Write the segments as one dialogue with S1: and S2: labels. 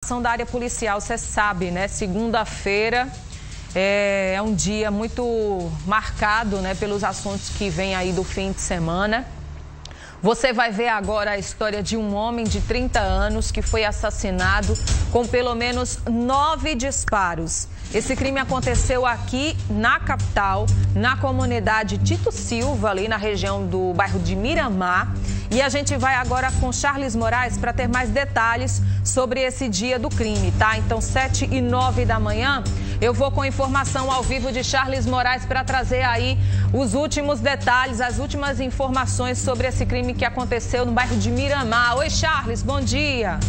S1: informação da área policial, você sabe, né? Segunda-feira é um dia muito marcado, né, pelos assuntos que vêm aí do fim de semana. Você vai ver agora a história de um homem de 30 anos que foi assassinado com pelo menos 9 disparos. Esse crime aconteceu aqui na capital, na comunidade Tito Silva, ali na região do bairro de Miramar. E a gente vai agora com Charles Moraes para ter mais detalhes sobre esse dia do crime, tá? Então, 7h09 da manhã, eu vou com informação ao vivo de Charles Moraes para trazer aí os últimos detalhes, as últimas informações sobre esse crime que aconteceu no bairro de Miramar. Oi, Charles, bom dia.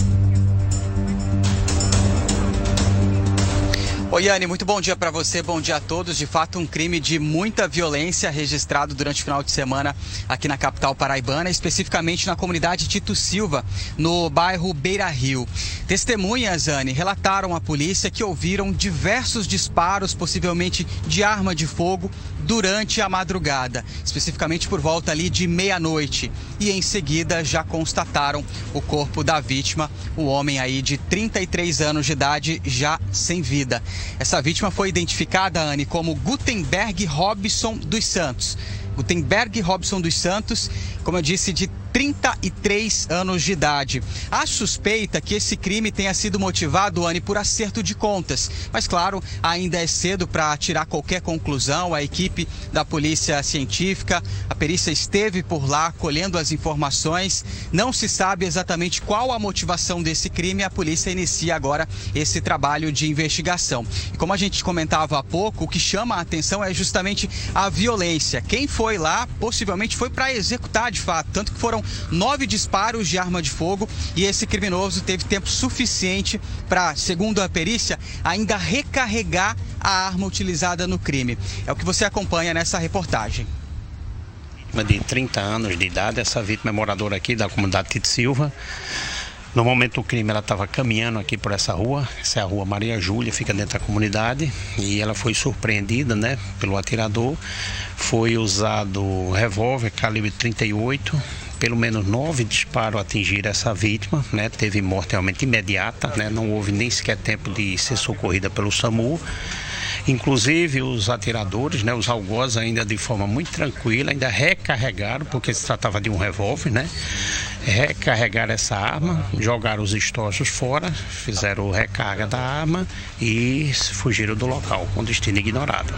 S2: Oi, Anne, muito bom dia para você, bom dia a todos. De fato, um crime de muita violência registrado durante o final de semana aqui na capital paraibana, especificamente na comunidade Tito Silva, no bairro Beira Rio. Testemunhas, Anne, relataram à polícia que ouviram diversos disparos, possivelmente de arma de fogo, durante a madrugada, especificamente por volta ali de meia-noite. E em seguida já constataram o corpo da vítima, o homem aí de 33 anos de idade, já sem vida. Essa vítima foi identificada, Anne, como Gutenberg Robson dos Santos. Gutenberg Robson dos Santos, como eu disse, de 33 anos de idade. Há suspeita que esse crime tenha sido motivado, Anne, por acerto de contas. Mas, claro, ainda é cedo para tirar qualquer conclusão. A equipe da Polícia Científica, a perícia esteve por lá colhendo as informações. Não se sabe exatamente qual a motivação desse crime. A polícia inicia agora esse trabalho de investigação. E como a gente comentava há pouco, o que chama a atenção é justamente a violência. Quem foi lá, possivelmente foi para executar de fato. Tanto que foram 9 disparos de arma de fogo e esse criminoso teve tempo suficiente para, segundo a perícia, ainda recarregar a arma utilizada no crime. É o que você acompanha nessa reportagem.
S3: De 30 anos de idade, essa vítima é moradora aqui da comunidade Tito Silva. No momento do crime ela estava caminhando aqui por essa rua é a rua Maria Júlia, fica dentro da comunidade, e ela foi surpreendida, né, pelo atirador. Foi usado revólver calibre 38, pelo menos 9 disparos atingiram essa vítima, né, teve morte realmente imediata, né, não houve nem sequer tempo de ser socorrida pelo SAMU. Inclusive os atiradores, né, os algozes, ainda de forma muito tranquila, ainda recarregaram, porque se tratava de um revólver, né? Recarregaram essa arma, jogaram os estoços fora, fizeram recarga da arma e fugiram do local, com destino ignorado.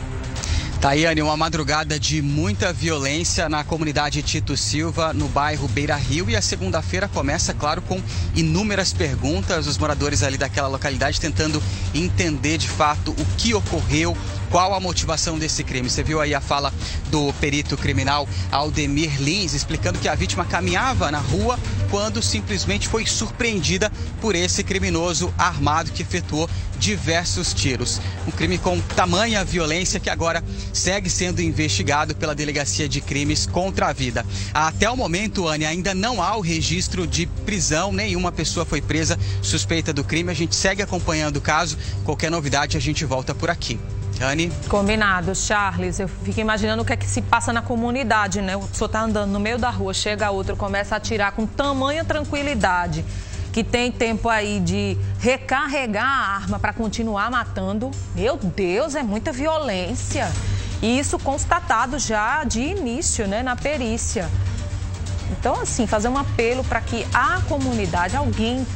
S2: Tá aí, Anne, uma madrugada de muita violência na comunidade Tito Silva, no bairro Beira Rio. E a segunda-feira começa, claro, com inúmeras perguntas. Os moradores ali daquela localidade tentando entender de fato o que ocorreu, qual a motivação desse crime. Você viu aí a fala do perito criminal Aldemir Lins, explicando que a vítima caminhava na rua quando simplesmente foi surpreendida por esse criminoso armado que efetuou diversos tiros. Um crime com tamanha violência que agora segue sendo investigado pela Delegacia de Crimes contra a Vida. Até o momento, Anne, ainda não há o registro de prisão, nenhuma pessoa foi presa suspeita do crime. A gente segue acompanhando o caso. Qualquer novidade a gente volta por aqui. Anne?
S1: Combinado, Charles. Eu fico imaginando o que é que se passa na comunidade, né? O senhor tá andando no meio da rua, chega outro, começa a atirar com tamanha tranquilidade, que tem tempo aí de recarregar a arma para continuar matando. Meu Deus, é muita violência. E isso constatado já de início, né, na perícia. Então, assim, fazer um apelo para que a comunidade, alguém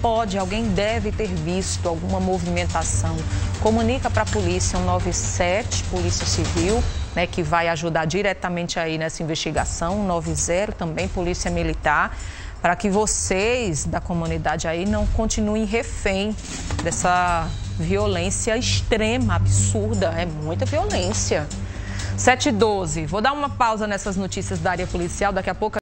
S1: deve ter visto alguma movimentação. Comunica para a polícia 197, Polícia Civil, né, que vai ajudar diretamente aí nessa investigação, 190 também, Polícia Militar, para que vocês da comunidade aí não continuem refém dessa violência extrema, absurda, é muita violência. 7h12, vou dar uma pausa nessas notícias da área policial, daqui a pouco